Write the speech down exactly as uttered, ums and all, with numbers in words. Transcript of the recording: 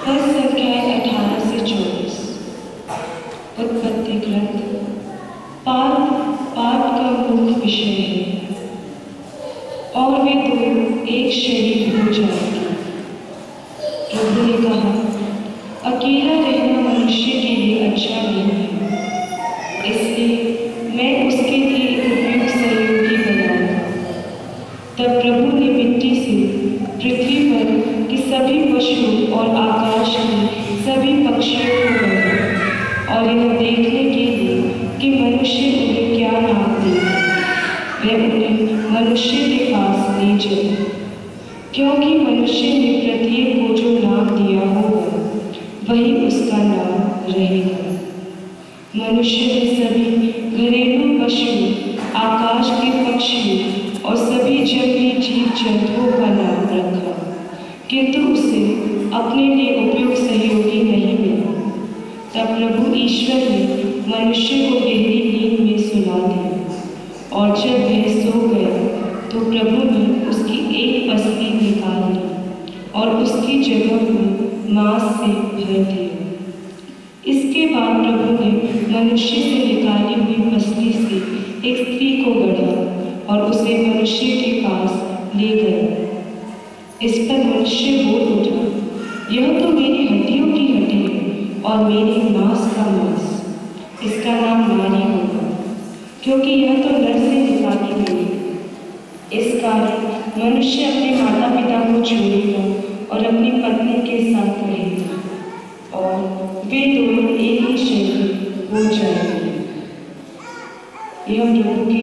पद संख्याएं अठारह से चौबीस। उत्पत्ति ग्रंथ। पाप पाप का मुख्य विषय है और वे दोनों एक शरीर हो जाएंगे। प्रभु ने कहा, अकेला रहना मनुष्य के लिए अच्छा नहीं है, इसलिए मैं उसके लिए उपयुक्त सहयोगी बनाऊंगा। तब प्रभु ने मिट्टी से पृथ्वी पर के सभी पशुओं और आकाश के सभी पक्षियों को बनाया और यह देखने के लिए कि मनुष्य उन्हें क्या नाम देगा, वह उन्हें मनुष्य के पास ले चले, क्योंकि मनुष्य ने प्रत्येक को जो नाम दिया होगा वही उसका नाम रहेगा। मनुष्य ने सभी घरेलू पशु, आकाश के पक्षियों और सभी जंगली जीव जंतुओं का नाम रखा, किंतु उसे अपने लिए उपयुक्त सहयोगी नहीं मिला। तब प्रभु ईश्वर ने मनुष्य को गहरी नींद में सुला दिया और जब वह सो गया तो प्रभु ने उसकी एक पसली निकाल ली और उसकी जगह को मांस से भर दिया। इसके बाद प्रभु ने मनुष्य से निकाली हुई पसली से एक स्त्री को गढ़ा और उसे मनुष्य के पास ले गया। इस पर मनुष्य बोल उठा, यह तो मेरी हड्डियों की हड्डी है और मेरी मांस का मांस, इसका नाम नारी होगा, क्योंकि यह तो नर से निकाली गई। इस कारण मनुष्य अपने माता पिता को छोड़ेगा और अपनी पत्नी के साथ रहेगा और वे दोनों एक ही शरीर हो जाएंगे। यह प्रभु की